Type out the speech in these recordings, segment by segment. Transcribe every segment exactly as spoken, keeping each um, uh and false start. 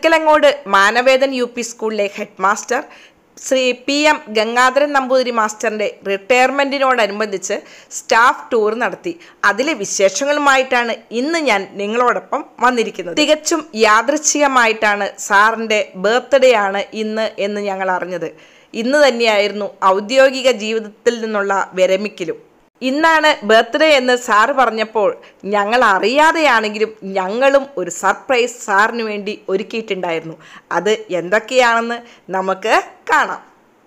മുതുക്കലങ്ങോട് Manavedan U P സ്കൂളിലെ head master Shri P M Gangadharan Namboothiri മാസ്റ്ററിൻ്റെ റിട്ടയർമെൻറ്റിനോടനുബന്ധിച്ച് സ്റ്റാഫ് ടൂർ നടത്തി. അതിലെ വിശേഷങ്ങളുമായിട്ടാണ് ഇന്ന് ഞാൻ നിങ്ങളോടൊപ്പം വന്നിരിക്കുന്നത്. തികച്ചും യാദൃച്ഛികമായിട്ടാണ് സാറിൻ്റെ ബർത്ത്ഡേ ആണ് ഇന്ന് എന്ന് ഞങ്ങൾ അറിഞ്ഞത്. ഇന്ന് തന്നെയായിരുന്നു ഔദ്യോഗിക ജീവിതത്തിൽ നിന്നുള്ള വിരമിക്കലും. ഇന്നാണ് ബർത്ത്ഡേ എന്ന് സാറ് പറഞ്ഞപ്പോൾ ഞങ്ങൾ അറിയാതെയാണെങ്കിലും ഞങ്ങളും ഒരു സർപ്രൈസ് സാറിന് വേണ്ടി ഒരുക്കിയിട്ടുണ്ടായിരുന്നു. അത് എന്തൊക്കെയാണെന്ന് നമുക്ക് കാണാം.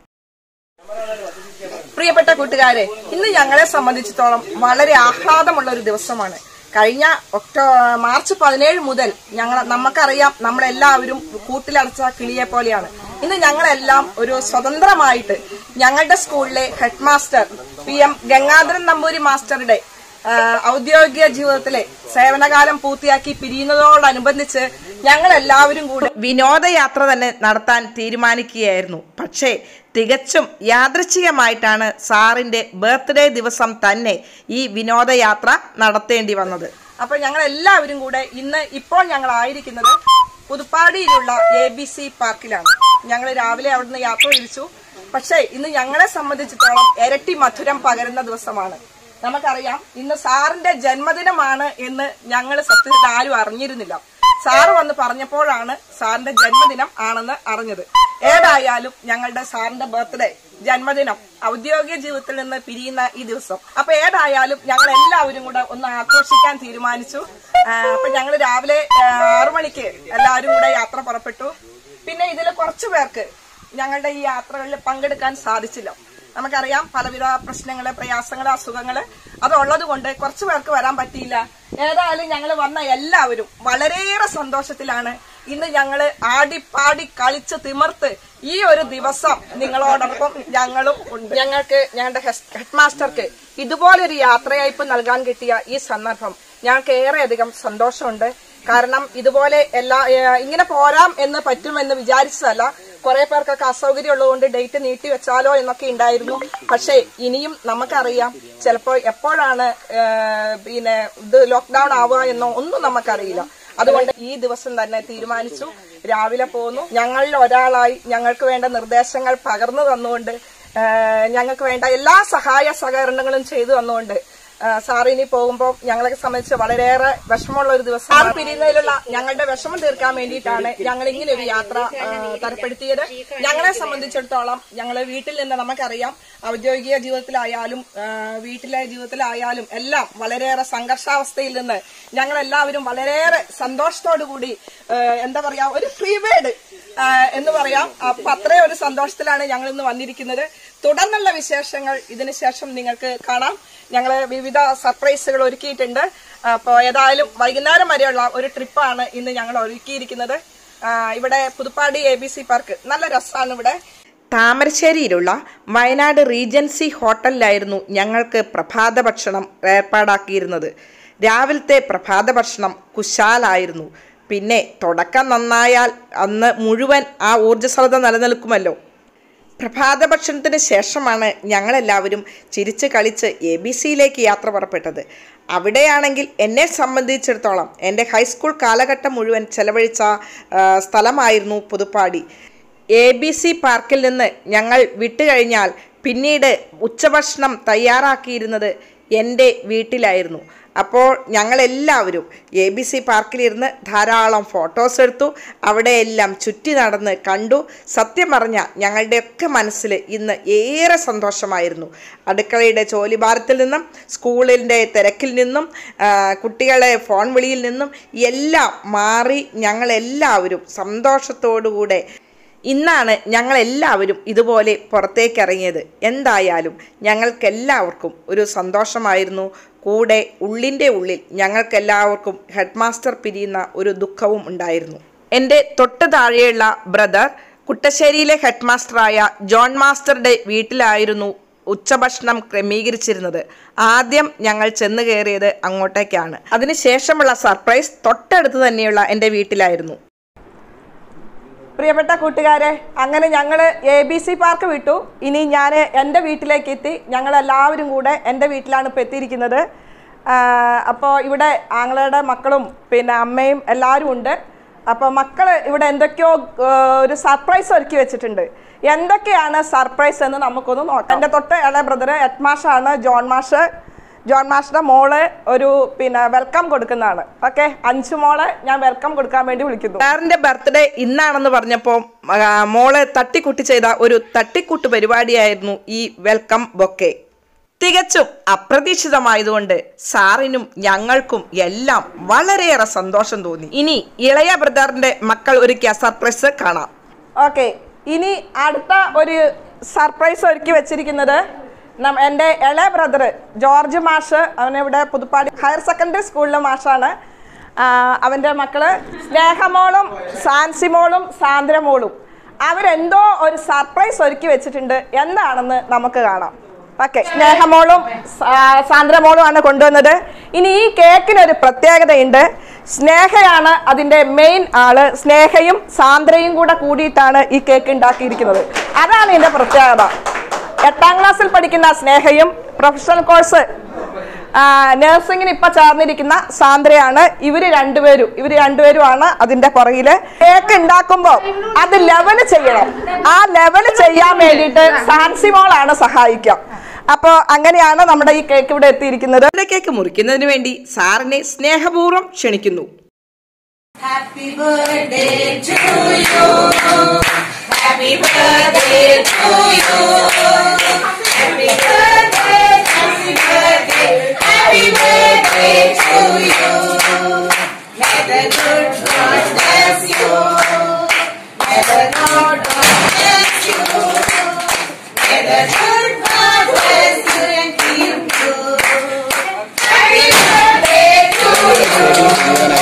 പ്രിയപ്പെട്ട കൂട്ടുകാരെ, ഇന്ന് ഞങ്ങളെ സംബന്ധിച്ചിടത്തോളം വളരെ ആഹ്ലാദമുള്ള ഒരു ദിവസമാണ്. കഴിഞ്ഞ ഒക്ടോ മാർച്ച് പതിനേഴ് മുതൽ ഞങ്ങൾ നമുക്കറിയാം നമ്മളെല്ലാവരും കൂട്ടിലടച്ച കിളിയെ പോലെയാണ്. ഇന്ന് ഞങ്ങളെല്ലാം ഒരു സ്വതന്ത്രമായിട്ട് ഞങ്ങളുടെ സ്കൂളിലെ head master P M Gangadharan Namboori മാസ്റ്ററുടെ ഔദ്യോഗിക ജീവിതത്തിലെ സേവനകാലം പൂർത്തിയാക്കി പിരിയുന്നതോടനുബന്ധിച്ച് ഞങ്ങൾ എല്ലാവരും കൂടി വിനോദയാത്ര തന്നെ നടത്താൻ തീരുമാനിക്കുകയായിരുന്നു. പക്ഷേ തികച്ചും യാദൃച്ഛികമായിട്ടാണ് സാറിന്റെ ബർത്ത്ഡേ ദിവസം തന്നെ ഈ വിനോദയാത്ര നടത്തേണ്ടി വന്നത്. അപ്പൊ ഞങ്ങൾ എല്ലാവരും കൂടെ ഇന്ന് ഇപ്പോൾ ഞങ്ങൾ ആയിരിക്കുന്നത് പുതുപ്പാടിയിലുള്ള എ ബി സി പാർക്കിലാണ്. ഞങ്ങൾ രാവിലെ അവിടുന്ന് യാത്ര തിരിച്ചു. പക്ഷേ ഇന്ന് ഞങ്ങളെ സംബന്ധിച്ചിടത്തോളം ഇരട്ടി മധുരം പകരുന്ന ദിവസമാണ്. നമുക്കറിയാം ഇന്ന് സാറിന്റെ ജന്മദിനമാണ് എന്ന് ഞങ്ങൾ സത്യത്തിൽ ആരും അറിഞ്ഞിരുന്നില്ല. സാറ് വന്ന് പറഞ്ഞപ്പോഴാണ് സാറിന്റെ ജന്മദിനം ആണെന്ന് അറിഞ്ഞത്. ഏതായാലും ഞങ്ങളുടെ സാറിന്റെ ബർത്ത്ഡേ ജന്മദിനം ഔദ്യോഗിക ജീവിതത്തിൽ നിന്ന് പിരിയുന്ന ഈ ദിവസം അപ്പൊ ഏതായാലും ഞങ്ങൾ എല്ലാവരും കൂടെ ഒന്ന് ആഘോഷിക്കാൻ തീരുമാനിച്ചു. അപ്പൊ ഞങ്ങൾ രാവിലെ ആറു മണിക്ക് എല്ലാവരും കൂടെ യാത്ര പുറപ്പെട്ടു. പിന്നെ ഇതിൽ കുറച്ചു പേർക്ക് ഞങ്ങളുടെ ഈ യാത്രകളിൽ പങ്കെടുക്കാൻ സാധിച്ചില്ല. നമുക്കറിയാം പലവിധ പ്രശ്നങ്ങള്, പ്രയാസങ്ങള്, അസുഖങ്ങള് അതുള്ളത് കൊണ്ട് കുറച്ചു പേർക്ക് വരാൻ പറ്റിയില്ല. ഏതായാലും ഞങ്ങൾ വന്ന എല്ലാവരും വളരെയേറെ സന്തോഷത്തിലാണ്. ഇന്ന് ഞങ്ങള് ആടിപ്പാടി കളിച്ച് തിമിർത്ത് ഈ ഒരു ദിവസം നിങ്ങളോടൊപ്പം ഞങ്ങളും ഉണ്ട്. ഞങ്ങൾക്ക് ഞങ്ങളുടെ ഹെഡ് മാസ്റ്റർക്ക് ഇതുപോലൊരു യാത്രയയപ്പ് നൽകാൻ കിട്ടിയ ഈ സന്ദർഭം ഞങ്ങൾക്ക് ഏറെയധികം സന്തോഷമുണ്ട്. കാരണം ഇതുപോലെ എല്ലാ ഇങ്ങനെ പോരാം എന്ന് പറ്റുമെന്ന് വിചാരിച്ചതല്ല. കുറെ പേർക്കൊക്കെ അസൗകര്യം ഉള്ളതുകൊണ്ട് ഡേറ്റ് നീട്ടി വെച്ചാലോ എന്നൊക്കെ ഉണ്ടായിരുന്നു. പക്ഷേ ഇനിയും നമുക്കറിയാം ചിലപ്പോൾ എപ്പോഴാണ് പിന്നെ ഇത് ലോക്ക്ഡൌൺ ആവുക എന്നോ ഒന്നും നമുക്കറിയില്ല. അതുകൊണ്ട് ഈ ദിവസം തന്നെ തീരുമാനിച്ചു. രാവിലെ പോന്നു. ഞങ്ങളിൽ ഒരാളായി ഞങ്ങൾക്ക് വേണ്ട നിർദ്ദേശങ്ങൾ പകർന്നു തന്നുകൊണ്ട് ഞങ്ങൾക്ക് വേണ്ട എല്ലാ സഹായ സഹകരണങ്ങളും ചെയ്തു തന്നുകൊണ്ട് സാർ ഇനി പോകുമ്പോൾ ഞങ്ങളെ സംബന്ധിച്ച് വളരെയേറെ വിഷമമുള്ള ഒരു ദിവസം. സാർ പിരിയുന്നതിലുള്ള ഞങ്ങളുടെ വിഷമം തീർക്കാൻ വേണ്ടിയിട്ടാണ് ഞങ്ങൾ ഇങ്ങനെ ഒരു യാത്ര തരപ്പെടുത്തിയത്. ഞങ്ങളെ സംബന്ധിച്ചിടത്തോളം ഞങ്ങൾ വീട്ടിൽ നിന്ന് നമുക്കറിയാം ഔദ്യോഗിക ജീവിതത്തിലായാലും വീട്ടിലെ ജീവിതത്തിലായാലും എല്ലാം വളരെയേറെ സംഘർഷാവസ്ഥയിൽ നിന്ന് ഞങ്ങളെല്ലാവരും വളരെയേറെ സന്തോഷത്തോടു കൂടി എന്താ പറയാ ഒരു ഫ്രീ ബേർഡ് എന്ന് പറയാം. അപ്പൊ അത്രയും ഒരു സന്തോഷത്തിലാണ് ഞങ്ങൾ ഇന്ന് വന്നിരിക്കുന്നത്. തുടർന്നുള്ള വിശേഷങ്ങൾ ഇതിനു ശേഷം നിങ്ങൾക്ക് കാണാം. ഞങ്ങള് വിവിധ സർപ്രൈസുകൾ ഒരുക്കിയിട്ടുണ്ട്. അപ്പോൾ ഏതായാലും വൈകുന്നേരം വരെയുള്ള ഒരു ട്രിപ്പാണ് ഇന്ന് ഞങ്ങൾ ഒരുക്കിയിരിക്കുന്നത്. ഇവിടെ Puthuppadi A B C park നല്ല രസമാണ്. ഇവിടെ താമരശ്ശേരിയിലുള്ള വയനാട് റീജൻസി ഹോട്ടലിലായിരുന്നു ഞങ്ങൾക്ക് പ്രഭാത ഭക്ഷണം ഏർപ്പാടാക്കിയിരുന്നത്. രാവിലത്തെ പ്രഭാത ഭക്ഷണം കുശാലായിരുന്നു. പിന്നെ തുടക്കം നന്നായാൽ അന്ന് മുഴുവൻ ആ ഊർജ്ജസ്വലത നിലനിൽക്കുമല്ലോ. പ്രഭാത ഭക്ഷണത്തിന് ശേഷമാണ് ഞങ്ങളെല്ലാവരും ചിരിച്ച് കളിച്ച് എ ബി സിയിലേക്ക് യാത്ര പുറപ്പെട്ടത്. അവിടെയാണെങ്കിൽ എന്നെ സംബന്ധിച്ചിടത്തോളം എൻ്റെ ഹൈസ്കൂൾ കാലഘട്ടം മുഴുവൻ ചെലവഴിച്ച സ്ഥലമായിരുന്നു പുതുപ്പാടി. എ ബി സി പാർക്കിൽ നിന്ന് ഞങ്ങൾ വിട്ടുകഴിഞ്ഞാൽ പിന്നീട് ഉച്ചഭക്ഷണം തയ്യാറാക്കിയിരുന്നത് എൻ്റെ വീട്ടിലായിരുന്നു. അപ്പോൾ ഞങ്ങളെല്ലാവരും എ ബി സി പാർക്കിലിരുന്ന് ധാരാളം ഫോട്ടോസ് എടുത്തു. അവിടെയെല്ലാം ചുറ്റി നടന്ന് കണ്ടു. സത്യം പറഞ്ഞാൽ ഞങ്ങളുടെയൊക്കെ മനസ്സിൽ ഇന്ന് ഏറെ സന്തോഷമായിരുന്നു. അടുക്കളയുടെ ജോലിഭാരത്തിൽ നിന്നും സ്കൂളിൻ്റെ തിരക്കിൽ നിന്നും കുട്ടികളെ ഫോൺ വിളിയിൽ നിന്നും എല്ലാം മാറി ഞങ്ങളെല്ലാവരും സന്തോഷത്തോടുകൂടെ ഇന്നാണ് ഞങ്ങളെല്ലാവരും ഇതുപോലെ പുറത്തേക്കിറങ്ങിയത്. എന്തായാലും ഞങ്ങൾക്കെല്ലാവർക്കും ഒരു സന്തോഷമായിരുന്നു. കൂടെ ഉള്ളിൻ്റെ ഉള്ളിൽ ഞങ്ങൾക്കെല്ലാവർക്കും ഹെഡ് മാസ്റ്റർ പിരിയുന്ന ഒരു ദുഃഖവും ഉണ്ടായിരുന്നു. എൻ്റെ തൊട്ട് താഴെയുള്ള ബ്രദർ കുട്ടശ്ശേരിയിലെ ഹെഡ് മാസ്റ്ററായ ജോൺ മാസ്റ്ററുടെ വീട്ടിലായിരുന്നു ഉച്ചഭക്ഷണം ക്രമീകരിച്ചിരുന്നത്. ആദ്യം ഞങ്ങൾ ചെന്ന് കയറിയത് അങ്ങോട്ടേക്കാണ്. അതിനുശേഷമുള്ള സർപ്രൈസ് തൊട്ടടുത്ത് തന്നെയുള്ള എൻ്റെ വീട്ടിലായിരുന്നു. പ്രിയപ്പെട്ട കൂട്ടുകാരെ, അങ്ങനെ ഞങ്ങൾ എ ബി സി പാർക്ക് വിട്ടു. ഇനി ഞാൻ എൻ്റെ വീട്ടിലേക്ക് എത്തി. ഞങ്ങളെല്ലാവരും കൂടെ എൻ്റെ വീട്ടിലാണ് ഇപ്പോൾ എത്തിയിരിക്കുന്നത്. അപ്പോൾ ഇവിടെ ആങ്ങളുടെ മക്കളും പിന്നെ അമ്മയും എല്ലാവരും ഉണ്ട്. അപ്പോൾ മക്കൾ ഇവിടെ എന്തൊക്കെയോ ഒരു സർപ്രൈസ് ഒരുക്കി വെച്ചിട്ടുണ്ട്. എന്തൊക്കെയാണ് സർപ്രൈസ് എന്ന് നമുക്കൊന്ന് നോക്കാം. എൻ്റെ തൊട്ട് ഇളയ ബ്രദർ എഡ്മാഷാണ്, ജോൺ മാഷ്. ജോൺ മാഷിന്റെ മോള് ഒരു പിന്നെ വെൽക്കം കൊടുക്കുന്നതാണ്. ഓക്കെ, അഞ്ചു മോളെ ഞാൻ വെൽക്കം കൊടുക്കാൻ വേണ്ടി വിളിക്കുന്നു. സാറിന്റെ ബർത്ത്ഡേ ഇന്നാണെന്ന് പറഞ്ഞപ്പോൾ മോള് തട്ടിക്കൂട്ടി ചെയ്ത ഒരു തട്ടിക്കൂട്ട് പരിപാടിയായിരുന്നു ഈ വെൽക്കം ബൊക്കെ. തികച്ചും അപ്രതീക്ഷിതമായതുകൊണ്ട് സാറിനും ഞങ്ങൾക്കും എല്ലാം വളരെയേറെ സന്തോഷം തോന്നി. ഇനി ഇളയ ബ്രദറിന്റെ മക്കൾ ഒരുക്കിയ സർപ്രൈസ് കാണാം. ഓക്കെ, ഇനി അടുത്ത ഒരു സർപ്രൈസ് ഒരുക്കി വെച്ചിരിക്കുന്നത് എൻ്റെ ഇളയ ബ്രദർ ജോർജ് മാഷ്. അവനിവിടെ പുതുപ്പാടി ഹയർ സെക്കൻഡറി സ്കൂളിലെ മാഷാണ്. അവൻ്റെ മക്കള് സ്നേഹമോളും സാൻസിമോളും സാന്ദ്രമോളും അവരെന്തോ ഒരു സർപ്രൈസ് ഒരുക്കി വെച്ചിട്ടുണ്ട്. എന്താണെന്ന് നമുക്ക് കാണാം. ഓക്കെ, സ്നേഹമോളും സാന്ദ്രമോളും ആണ് കൊണ്ടുവന്നത്. ഇനി ഈ കേക്കിനൊരു പ്രത്യേകതയുണ്ട്. സ്നേഹയാണ് അതിൻ്റെ മെയിൻ ആള്. സ്നേഹയും സാന്ദ്രയും കൂടെ കൂടിയിട്ടാണ് ഈ കേക്ക് ഉണ്ടാക്കിയിരിക്കുന്നത്. അതാണ് ഇതിൻ്റെ പ്രത്യേകത. എട്ടാം ക്ലാസ്സിൽ പഠിക്കുന്ന സ്നേഹയും പ്രൊഫഷണൽ കോഴ്സ് നഴ്സിംഗിന് ഇപ്പൊ ചേർന്നിരിക്കുന്ന സാന്ദ്രയാണ്. ഇവര് രണ്ടുപേരും ഇവര് രണ്ടുപേരുമാണ് അതിന്റെ പുറകില്. കേക്ക് ഉണ്ടാക്കുമ്പോൾ അത് ലെവല് ചെയ്യണം. ആ ലെവല് ചെയ്യാൻ വേണ്ടിയിട്ട് സാൻസിമോളാണ് സഹായിക്കുക. അപ്പൊ അങ്ങനെയാണ് നമ്മുടെ ഈ കേക്ക് ഇവിടെ എത്തിയിരിക്കുന്നത്. കേക്ക് മുറിക്കുന്നതിന് വേണ്ടി സാറിനെ സ്നേഹപൂർവ്വം ക്ഷണിക്കുന്നു. Happy birthday to you, happy birthday to you, happy birthday, happy birthday, happy birthday to you. May the good God bless you, may the Lord bless you, may the good God bless you and keep you. Happy birthday to you.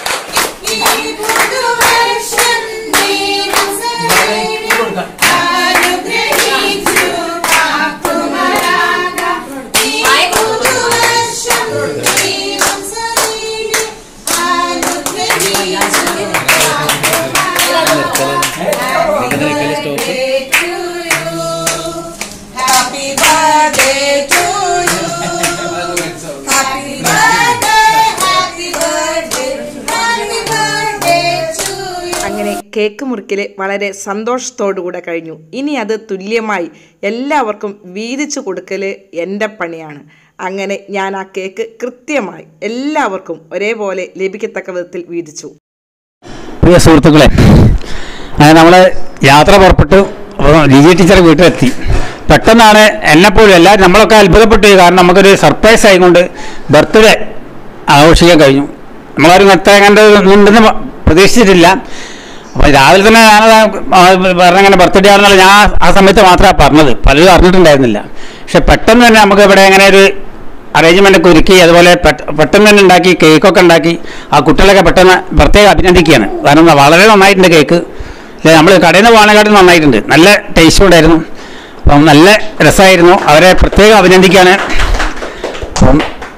അങ്ങനെ cake മുറിക്കല് വളരെ സന്തോഷത്തോടുകൂടെ കഴിഞ്ഞു. ഇനി അത് തുല്യമായി എല്ലാവർക്കും വീതിച്ചു കൊടുക്കല് എൻ്റെ പണിയാണ്. അങ്ങനെ ഞാൻ ആ കേക്ക് കൃത്യമായി എല്ലാവർക്കും ഒരേപോലെ ലഭിക്കത്തക്ക വിധത്തിൽ വീതിച്ചു. പ്രിയ സുഹൃത്തുക്കളെ, അങ്ങനെ നമ്മൾ യാത്ര പുറപ്പെട്ടു. ലിജി ടീച്ചർ വീട്ടിലെത്തി. പെട്ടെന്നാണ് എന്നെപ്പോഴും എല്ലാവരും നമ്മളൊക്കെ അത്ഭുതപ്പെട്ടു. കാരണം നമുക്കൊരു സർപ്രൈസ് ആയിക്കൊണ്ട് ബർത്ത്ഡേ ആഘോഷിക്കാൻ കഴിഞ്ഞു. നമ്മളാരും എത്ര കണ്ടുണ്ടെന്ന് പ്രതീക്ഷിച്ചിട്ടില്ല. അപ്പോൾ രാവിലെ തന്നെ ഞാനത് പറഞ്ഞങ്ങനെ ബർത്ത്ഡേ ആണെന്നുള്ള ഞാൻ ആ സമയത്ത് മാത്രമാണ് പറഞ്ഞത്, പലരും അറിഞ്ഞിട്ടുണ്ടായിരുന്നില്ല. പക്ഷെ പെട്ടെന്ന് തന്നെ നമുക്ക് ഇവിടെ അങ്ങനെ ഒരു അറേഞ്ച്മെൻ്റൊക്കെ ഒരുക്കി, അതുപോലെ പെട്ടെന്ന് തന്നെ ഉണ്ടാക്കി കേക്കൊക്കെ ഉണ്ടാക്കി ആ കുട്ടികളൊക്കെ പെട്ടെന്ന് പ്രത്യേകം അഭിനന്ദിക്കുകയാണ്. കാരണം വളരെ നന്നായിട്ടുണ്ട് കേക്ക്. അല്ലെ, നമ്മൾ കടയിൽ നിന്ന് പോകാനെക്കാട്ടും നന്നായിട്ടുണ്ട്. നല്ല ടേസ്റ്റ് ഉണ്ടായിരുന്നു. അപ്പം നല്ല രസമായിരുന്നു. അവരെ പ്രത്യേകം അഭിനന്ദിക്കുകയാണ്. അപ്പം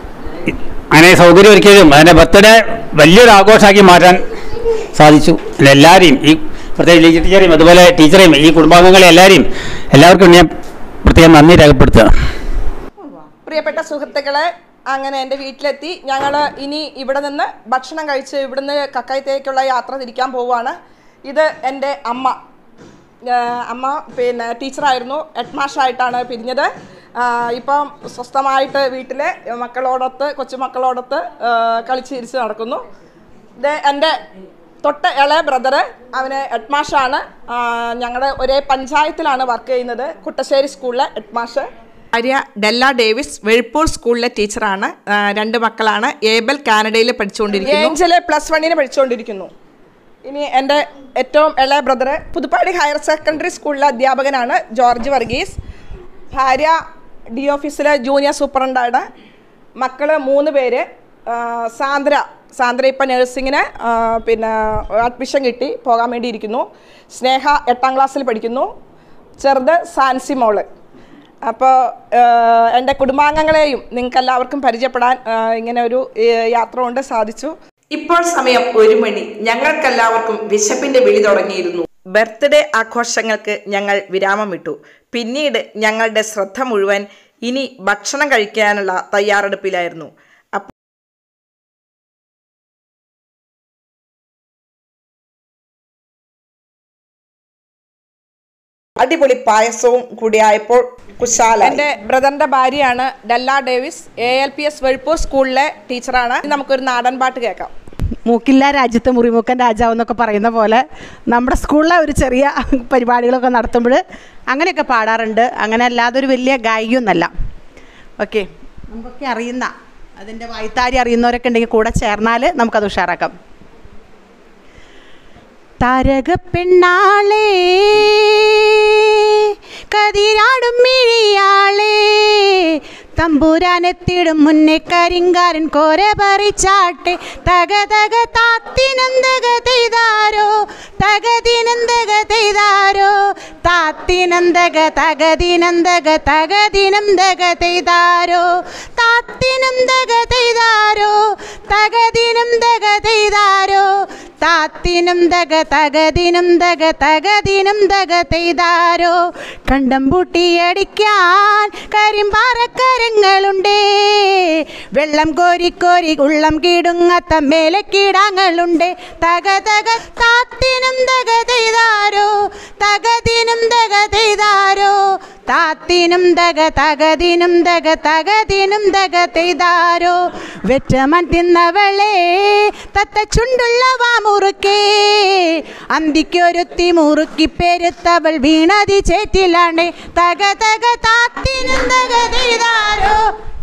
അങ്ങനെ സൗകര്യം ഒരുക്കിയതും അതിൻ്റെ ബർത്ത്ഡേ വലിയൊരു ആഘോഷമാക്കി മാറ്റാൻ സാധിച്ചു. എല്ലാവരെയും, ഈ പ്രത്യേകിച്ച് ലിജി ടീച്ചറേയും അതുപോലെ ടീച്ചറേയും ഈ കുടുംബാംഗങ്ങളെ എല്ലാവരെയും എല്ലാവർക്കും ഞാൻ പ്രത്യേകം നന്ദി രേഖപ്പെടുത്തുക. പ്രിയപ്പെട്ട സുഹൃത്തുക്കളെ, അങ്ങനെ എൻ്റെ വീട്ടിലെത്തി. ഞങ്ങൾ ഇനി ഇവിടെ നിന്ന് ഭക്ഷണം കഴിച്ച് ഇവിടുന്ന് കക്കായത്തേക്കുള്ള യാത്ര തിരിക്കാൻ പോവുകയാണ്. ഇത് എൻ്റെ അമ്മ. അമ്മ പിന്നെ ടീച്ചറായിരുന്നു, ഹെഡ്മാഷായിട്ടാണ് പിരിഞ്ഞത്. ഇപ്പം സ്വസ്ഥമായിട്ട് വീട്ടിലെ മക്കളോടൊത്ത് കൊച്ചുമക്കളോടൊത്ത് കളിച്ച് ചിരിച്ച് നടക്കുന്നു. ഇത് എൻ്റെ തൊട്ട് ഇളയ ബ്രദറ്, അവന് ഹെഡ്മാഷാണ്. ഞങ്ങളുടെ ഒരേ പഞ്ചായത്തിലാണ് വർക്ക് ചെയ്യുന്നത്, കുട്ടശ്ശേരി സ്കൂളിലെ ഹെഡ്മാഷ്. ഭാര്യ ഡെല്ല ഡേവിസ് വെഴുപ്പൂർ സ്കൂളിലെ ടീച്ചറാണ്. രണ്ട് മക്കളാണ്. ഏബൽ കാനഡയിൽ പഠിച്ചുകൊണ്ടിരിക്കുന്നു, ഏഞ്ചല് പ്ലസ് വണ്ണിന് പഠിച്ചുകൊണ്ടിരിക്കുന്നു. ഇനി എൻ്റെ ഏറ്റവും ഇളയ ബ്രദറ് പുതുപ്പാടി ഹയർ സെക്കൻഡറി സ്കൂളിലെ അധ്യാപകനാണ്, ജോർജ് വർഗീസ്. ഭാര്യ ഡി ഓഫീസിലെ ജൂനിയർ സൂപ്രണ്ടാണ്. മക്കൾ മൂന്ന് പേര്. സാന്ദ്ര സാന്ദ്ര ഇപ്പം നഴ്സിങ്ങിന് പിന്നെ അഡ്മിഷൻ കിട്ടി പോകാൻ വേണ്ടി ഇരിക്കുന്നു. സ്നേഹ എട്ടാം ക്ലാസ്സിൽ പഠിക്കുന്നു. ചെറുത് സാൻസി മോള്. അപ്പോൾ എൻ്റെ കുടുംബാംഗങ്ങളെയും നിങ്ങൾക്ക് എല്ലാവർക്കും പരിചയപ്പെടാൻ ഇങ്ങനെ ഒരു യാത്ര കൊണ്ട് സാധിച്ചു. ഇപ്പോൾ സമയം ഒരു മണി. ഞങ്ങൾക്കെല്ലാവർക്കും വിശപ്പിന്റെ വിളി തുടങ്ങിയിരുന്നു. ബർത്ത്ഡേ ആഘോഷങ്ങൾക്ക് ഞങ്ങൾ വിരാമമിട്ടു. പിന്നീട് ഞങ്ങളുടെ ശ്രദ്ധ മുഴുവൻ ഇനി ഭക്ഷണം കഴിക്കാനുള്ള തയ്യാറെടുപ്പിലായിരുന്നു. അടിപൊളി പായസവും കൂടിയായപ്പോൾ കുശാല. എൻ്റെ ബ്രദറിന്റെ ഭാര്യയാണ് Della Davis, A L P S Vezhuppur സ്കൂളിലെ ടീച്ചറാണ്. നമുക്കൊരു നാടൻ പാട്ട് കേൾക്കാം. മൂക്കില്ല രാജ്യത്ത് മുറിമൂക്കൻ രാജാവ് എന്നൊക്കെ പറയുന്ന പോലെ നമ്മുടെ സ്കൂളിലെ ഒരു ചെറിയ പരിപാടികളൊക്കെ നടത്തുമ്പോൾ അങ്ങനെയൊക്കെ പാടാറുണ്ട്. അങ്ങനെ അല്ലാതെ ഒരു വലിയ ഗായികയൊന്നല്ല. ഓക്കെ, നമുക്കൊക്കെ അറിയുന്ന അതിൻ്റെ വായ്ത്താരി അറിയുന്നവരൊക്കെ ഉണ്ടെങ്കിൽ കൂടെ ചേർന്നാൽ നമുക്കത് ഉഷാറാക്കാം. താരക പെണ്ണാളേ കതിരാടും മിഴിയാളേ തമ്പുരാനെത്തിടും മുന്നേ കരിങ്കാരൻ കോര പറിച്ചാട്ടെ തക തക താത്തിനന്തക തെയ്താരോ തകദിനന്തക തെയ്താരോ താത്തിനന്തക തകദിനന്തക തകദിനന്തക തെയ്താരോ താത്തിനന്തക തെയ്താരോ തകദിനന്തക തെയ്താരോ താത്തിനും തക തകദിനും തക തകദിനും തക തെയ്താരോ കണ്ടം പൂട്ടിയടിക്കാൻ കരിമ്പാറക്കരങ്ങളുണ്ടേ വെള്ളം കോരി കോരി ഉള്ളം കീടുങ്ങാത്ത മേലെ കീടാങ്ങളുണ്ടേ തക തക താത്തിനും തക തെയ്താരോ തകദിനും തക തെയ്താരോ താത്തിനും തക തകദിനും തക തകദിനും തക തെയ്താരോ വെറ്റമൻ തിന്നവളേ തത്ത ചുണ്ടുള്ള വാമുറുക്കേ അന്തിക്കൊരുത്തി മുറുക്കി പെരുത്തവൾ വീണതി ചേറ്റിലാണ്ടേ തക തക താത്തിനും തക തെയ്താരോ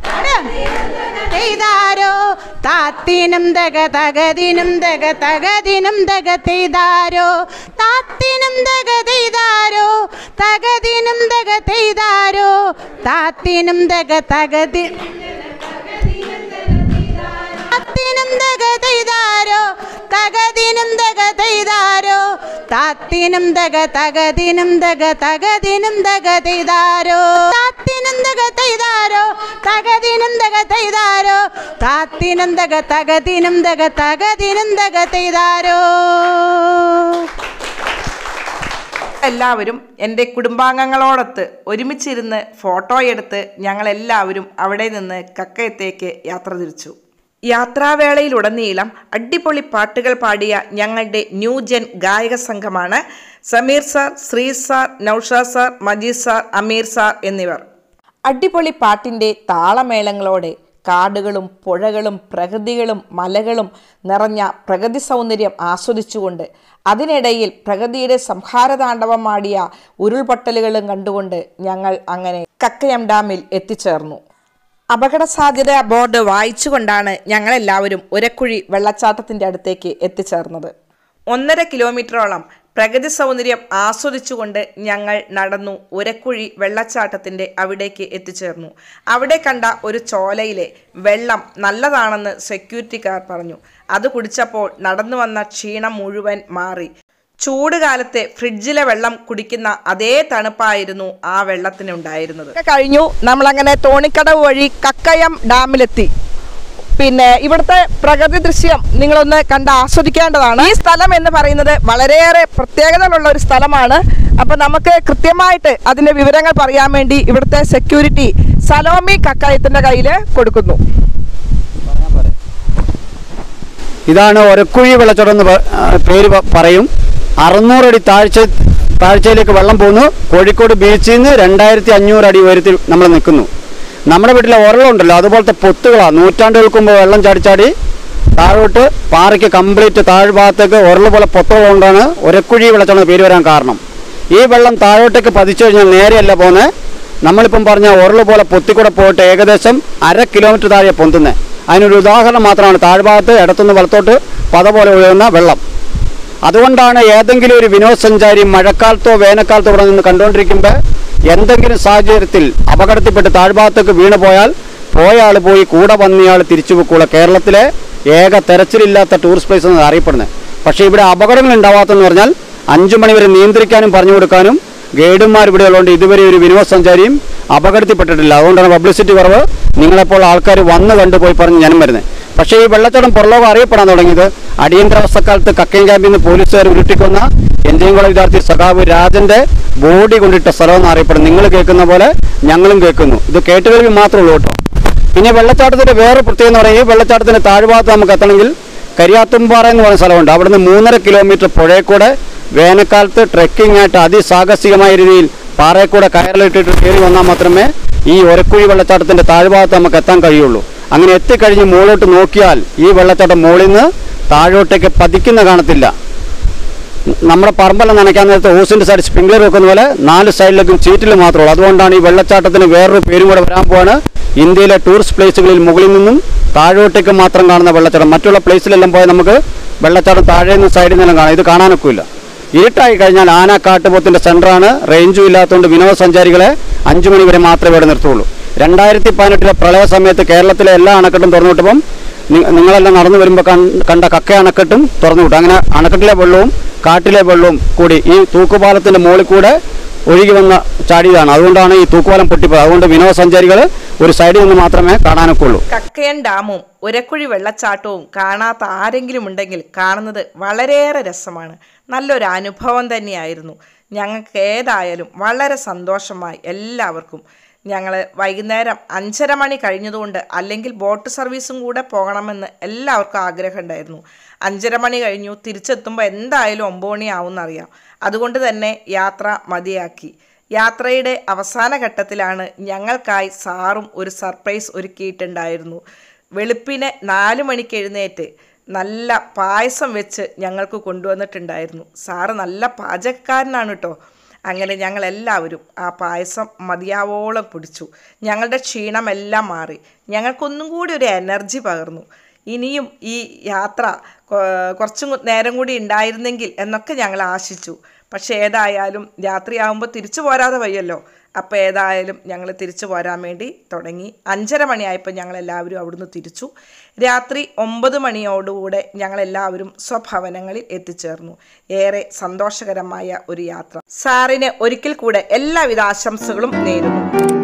തെയ്താരോ താത്തിനും തക തകദിനും തക തകദിനും തക തെയ്താരോ താത്തിനും തക തെയ്താരോ തകദിനും തക തെയ്താരോ താത്തിനും തക തകദി താത്തിനും തക തെയ്താരോ തകദിനും തക തെയ്താരോ താത്തിനും തക തകദിനും തക തകദിനും തക തെയ്താരോ താത്തിനും തക തെയ്താരോ തകദിനും തക തെയ്താരോ താത്തിനും തക തകദിനും തക തകദിനും തക തെയ്താരോ. എല്ലാവരും എൻ്റെ കുടുംബാംഗങ്ങളോടൊത്ത് ഒരുമിച്ചിരുന്ന് ഫോട്ടോയെടുത്ത് ഞങ്ങളെല്ലാവരും അവിടെ നിന്ന് കക്കയത്തേക്ക് യാത്ര തിരിച്ചു. യാത്രാവേളയിലുടനീളം അടിപൊളി പാട്ടുകൾ പാടിയ ഞങ്ങളുടെ ന്യൂജൻ ഗായക സംഘമാണ് Sameer sir, Sree sir, Naushad sir, Majeed sir, Ameer sir എന്നിവർ. അടിപൊളി പാട്ടിൻ്റെ താളമേളങ്ങളോടെ കാടുകളും പുഴകളും പ്രകൃതികളും മലകളും നിറഞ്ഞ പ്രകൃതി സൗന്ദര്യം ആസ്വദിച്ചുകൊണ്ട് അതിനിടയിൽ പ്രകൃതിയുടെ സംഹാരതാണ്ഡവമാടിയ ഉരുൾപൊട്ടലുകളും കണ്ടുകൊണ്ട് ഞങ്ങൾ അങ്ങനെ കക്കയം ഡാമിൽ എത്തിച്ചേർന്നു. അപകട സാധ്യത ബോർഡ് വായിച്ചുകൊണ്ടാണ് ഞങ്ങളെല്ലാവരും ഉരക്കുഴി വെള്ളച്ചാട്ടത്തിൻ്റെ അടുത്തേക്ക് എത്തിച്ചേർന്നത്. ഒന്നര കിലോമീറ്ററോളം പ്രകൃതി സൗന്ദര്യം ആസ്വദിച്ചുകൊണ്ട് ഞങ്ങൾ നടന്നു ഉരക്കുഴി വെള്ളച്ചാട്ടത്തിൻ്റെ അവിടേക്ക് എത്തിച്ചേർന്നു. അവിടെ കണ്ട ഒരു ചോലയിലെ വെള്ളം നല്ലതാണെന്ന് സെക്യൂരിറ്റിക്കാർ പറഞ്ഞു. അത് കുടിച്ചപ്പോൾ നടന്നു വന്ന ക്ഷീണം മുഴുവൻ മാറി. ചൂട് കാലത്തെ ഫ്രിഡ്ജിലെ വെള്ളം കുടിക്കുന്ന അതേ തണുപ്പായിരുന്നു ആ വെള്ളത്തിനുണ്ടായിരുന്നത്. കഴിഞ്ഞു, നമ്മളങ്ങനെ തോണിക്കടവ് വഴി കക്കയം ഡാമിലെത്തി. പിന്നെ ഇവിടുത്തെ പ്രകൃതി ദൃശ്യം നിങ്ങളൊന്ന് കണ്ട് ആസ്വദിക്കേണ്ടതാണ്. ഈ സ്ഥലം എന്ന് പറയുന്നത് വളരെയേറെ പ്രത്യേകതകളുള്ള ഒരു സ്ഥലമാണ്. അപ്പം നമുക്ക് കൃത്യമായിട്ട് അതിൻ്റെ വിവരങ്ങൾ പറയാൻ വേണ്ടി ഇവിടുത്തെ സെക്യൂരിറ്റി സലോമി കക്കയത്തിൻ്റെ കയ്യിൽ കൊടുക്കുന്നു. ഇതാണ് ഒരക്കുഴി വെള്ളച്ചാട്ടം എന്ന് പേര് പറയും. അറുന്നൂറടി താഴ്ച താഴ്ചയിലേക്ക് വെള്ളം പോകുന്നു. കോഴിക്കോട് ബീച്ചിൽ നിന്ന് രണ്ടായിരത്തി അഞ്ഞൂറ് അടി ഉയരത്തിൽ നമ്മൾ നിൽക്കുന്നു. നമ്മുടെ വീട്ടിലെ ഉരുളുണ്ടല്ലോ അതുപോലത്തെ പൊത്തുകളാണ്. നൂറ്റാണ്ടുകൾക്ക് മുമ്പ് വെള്ളം ചാടിച്ചാടി താഴോട്ട് പാറയ്ക്ക് കംപ്ലീറ്റ് താഴ്ഭാഗത്തേക്ക് ഉരുള് പോലെ പൊത്തുകളുകൊണ്ടാണ് ഒരക്കുഴി വെള്ളച്ചാട്ടം പേര് വരാൻ കാരണം. ഈ വെള്ളം താഴോട്ടേക്ക് പതിച്ചു കഴിഞ്ഞാൽ നേരെയല്ല പോകുന്നത്. നമ്മളിപ്പം പറഞ്ഞ ഉരുള് പോലെ പൊത്തിക്കൂടെ പോയിട്ട് ഏകദേശം അര കിലോമീറ്റർ താഴെ പൊന്തുന്നത്. അതിനൊരു ഉദാഹരണം മാത്രമാണ് താഴ്ഭാഗത്ത് ഇടത്തുനിന്ന് വലത്തോട്ട് പത പോലെ ഒഴുകുന്ന വെള്ളം. അതുകൊണ്ടാണ് ഏതെങ്കിലും ഒരു വിനോദസഞ്ചാരി മഴക്കാലത്തോ വേനൽക്കാലത്തോ ഇവിടെ നിന്ന് കണ്ടുകൊണ്ടിരിക്കുമ്പോൾ എന്തെങ്കിലും സാഹചര്യത്തിൽ അപകടത്തിൽപ്പെട്ട് താഴ്ഭാഗത്തേക്ക് വീണു പോയാൽ പോയ ആൾ പോയി കൂടെ വന്നയാൾ തിരിച്ചു വെക്കൂല. കേരളത്തിലെ ഏക തെരച്ചിലില്ലാത്ത ടൂറിസ്റ്റ് പ്ലേസ് എന്ന് അറിയപ്പെടുന്നത്. പക്ഷേ ഇവിടെ അപകടങ്ങൾ ഉണ്ടാവാത്തെന്ന് പറഞ്ഞാൽ അഞ്ചു മണിവരെ നിയന്ത്രിക്കാനും പറഞ്ഞു കൊടുക്കാനും ഗൈഡുമാർ ഇവിടെ ഉള്ളതുകൊണ്ട് ഇതുവരെ ഒരു വിനോദസഞ്ചാരിയും അപകടത്തിൽപ്പെട്ടിട്ടില്ല. അതുകൊണ്ടാണ് പബ്ലിസിറ്റി കുറവ്. നിങ്ങളെപ്പോൾ ആൾക്കാർ വന്ന് കണ്ടുപോയി പറഞ്ഞ് ജനം വരുന്നത്. പക്ഷേ ഈ വെള്ളച്ചാട്ടം പുറലോകം അറിയപ്പെടാൻ തുടങ്ങിയത് അടിയന്തരാവസ്ഥക്കാലത്ത് കക്കയം ക്യാമ്പിൽ നിന്ന് പോലീസുകാർ ഉരുട്ടിക്കൊന്ന എഞ്ചിനീയറിംഗ് വിദ്യാർത്ഥി സഖാവ് രാജന്റെ ബോഡി കൊണ്ടിട്ട സ്ഥലമെന്ന് അറിയപ്പെടും. നിങ്ങൾ കേൾക്കുന്ന പോലെ ഞങ്ങളും കേൾക്കുന്നു. ഇത് കേട്ടുകേൾവി മാത്രമേ ഉള്ളൂ കേട്ടോ. പിന്നെ വെള്ളച്ചാട്ടത്തിന്റെ വേറെ പ്രത്യേകത എന്ന് പറയുന്നത് ഈ വെള്ളച്ചാട്ടത്തിന്റെ താഴ്ഭാഗത്ത് നമുക്ക് എത്തണമെങ്കിൽ കരിയാത്തുംപാറ എന്ന് പറയുന്ന സ്ഥലമുണ്ട്. അവിടുന്ന് മൂന്നര കിലോമീറ്റർ പുഴയിൽ കൂടെ വേനൽക്കാലത്ത് ട്രെക്കിംഗ് ആയിട്ട് അതിസാഹസികമായ രീതിയിൽ പാറയിൽ കൂടെ കയറിലിട്ടിട്ട് കയറി വന്നാൽ മാത്രമേ ഈ ഒരക്കുഴി വെള്ളച്ചാട്ടത്തിൻ്റെ താഴ്ഭാഗത്ത് നമുക്ക് എത്താൻ കഴിയുള്ളൂ. അങ്ങനെ എത്തിക്കഴിഞ്ഞ് മുകളിലോട്ട് നോക്കിയാൽ ഈ വെള്ളച്ചാട്ടം മുകളിൽ നിന്ന് താഴോട്ടേക്ക് പതിക്കുന്ന കാണത്തില്ല. നമ്മുടെ പറമ്പെല്ലാം നനയ്ക്കാൻ നേരത്തെ ഓസിൻ്റെ സൈഡ് സ്പ്രിംഗ്ലർ വെക്കുന്ന പോലെ നാല് സൈഡിലേക്കും ചീറ്റിൽ മാത്രമേ ഉള്ളൂ. അതുകൊണ്ടാണ് ഈ വെള്ളച്ചാട്ടത്തിന് വേറൊരു പേരും കൂടെ വരാൻ പോവാണ്. ഇന്ത്യയിലെ ടൂറിസ്റ്റ് പ്ലേസുകളിൽ മുകളിൽ നിന്നും താഴോട്ടേക്ക് മാത്രം കാണുന്ന വെള്ളച്ചാട്ടം. മറ്റുള്ള പ്ലേസിലെല്ലാം പോയാൽ നമുക്ക് വെള്ളച്ചാട്ടം താഴെ നിന്ന് സൈഡിൽ നിന്നെല്ലാം കാണാം. ഇത് കാണാനൊക്കില്ല. ഇരുട്ടായി കഴിഞ്ഞാൽ ആന കാട്ടുപോത്തിൻ്റെ സെൻ്ററാണ്. റേഞ്ചും ഇല്ലാത്തതുകൊണ്ട് വിനോദസഞ്ചാരികളെ അഞ്ചു മണി വരെ മാത്രമേ ഇവിടെ നിർത്തുള്ളൂ. രണ്ടായിരത്തി പതിനെട്ടിലെ പ്രളയ സമയത്ത് കേരളത്തിലെ എല്ലാ അണക്കെട്ടും തുറന്നു വിട്ടപ്പം നിങ്ങളെല്ലാം നടന്നു വരുമ്പോൾ കണ്ട കക്ക അണക്കെട്ടും തുറന്നു വിട്ടു. അങ്ങനെ അണക്കെട്ടിലെ വെള്ളവും കാട്ടിലെ വെള്ളവും കൂടി ഈ തൂക്കുപാലത്തിൻ്റെ മുകളിൽ കൂടെ ഒഴുകി വന്ന ചാടിയതാണ്. അതുകൊണ്ടാണ് ഈ തൂക്കുപാലം പൊട്ടിപ്പോയത്. അതുകൊണ്ട് വിനോദസഞ്ചാരികൾ ഒരു സൈഡിൽ നിന്ന് മാത്രമേ കാണാനൊക്കുള്ളൂ. കക്കയൻ ഡാമും ഉരക്കുഴി വെള്ളച്ചാട്ടവും കാണാത്ത ആരെങ്കിലും ഉണ്ടെങ്കിൽ കാണുന്നത് വളരെയേറെ രസമാണ്. നല്ലൊരു അനുഭവം തന്നെയായിരുന്നു. ഞങ്ങൾക്ക് ഏതായാലും വളരെ സന്തോഷമായി എല്ലാവർക്കും. ഞങ്ങൾ വൈകുന്നേരം അഞ്ചര മണി കഴിഞ്ഞതുകൊണ്ട് അല്ലെങ്കിൽ ബോട്ട് സർവീസും കൂടെ പോകണമെന്ന് എല്ലാവർക്കും ആഗ്രഹമുണ്ടായിരുന്നു. അഞ്ചര മണി കഴിഞ്ഞു. തിരിച്ചെത്തുമ്പോൾ എന്തായാലും ഒമ്പത് മണിയാവുമെന്നറിയാം. അതുകൊണ്ട് തന്നെ യാത്ര മതിയാക്കി. യാത്രയുടെ അവസാന ഘട്ടത്തിലാണ് ഞങ്ങൾക്കായി സാറും ഒരു സർപ്രൈസ് ഒരുക്കിയിട്ടുണ്ടായിരുന്നു. വെളുപ്പിനെ നാല് മണിക്ക് എഴുന്നേറ്റ് നല്ല പായസം വെച്ച് ഞങ്ങൾക്ക് കൊണ്ടുവന്നിട്ടുണ്ടായിരുന്നു. സാറ് നല്ല പാചകക്കാരനാണ് കേട്ടോ. അങ്ങനെ ഞങ്ങളെല്ലാവരും ആ പായസം മതിയാവോളം കുടിച്ചു. ഞങ്ങളുടെ ക്ഷീണമെല്ലാം മാറി. ഞങ്ങൾക്കൊന്നും കൂടി ഒരു എനർജി പകർന്നു. ഇനിയും ഈ യാത്ര കുറച്ചും നേരം കൂടി ഉണ്ടായിരുന്നെങ്കിൽ എന്നൊക്കെ ഞങ്ങൾ ആശിച്ചു. പക്ഷേ ഏതായാലും രാത്രിയാകുമ്പോൾ തിരിച്ചു പോരാതെ വയ്യല്ലോ. അപ്പോൾ ഏതായാലും ഞങ്ങൾ തിരിച്ചു പോരാൻ വേണ്ടി തുടങ്ങി. അഞ്ചര മണിയായപ്പോൾ ഞങ്ങളെല്ലാവരും അവിടുന്ന് തിരിച്ചു. രാത്രി ഒമ്പത് മണിയോടുകൂടെ ഞങ്ങളെല്ലാവരും സ്വഭവനങ്ങളിൽ എത്തിച്ചേർന്നു. ഏറെ സന്തോഷകരമായ ഒരു യാത്ര. സാറിന് ഒരിക്കൽ കൂടെ എല്ലാവിധ ആശംസകളും നേരുന്നു.